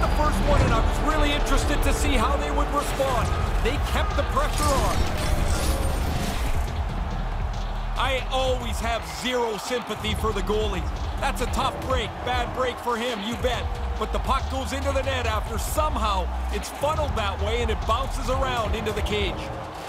the first one, and I was really interested to see how they would respond. They kept the pressure on. I always have zero sympathy for the goalie. That's a tough break, bad break for him, you bet. But the puck goes into the net after somehow it's funneled that way and it bounces around into the cage.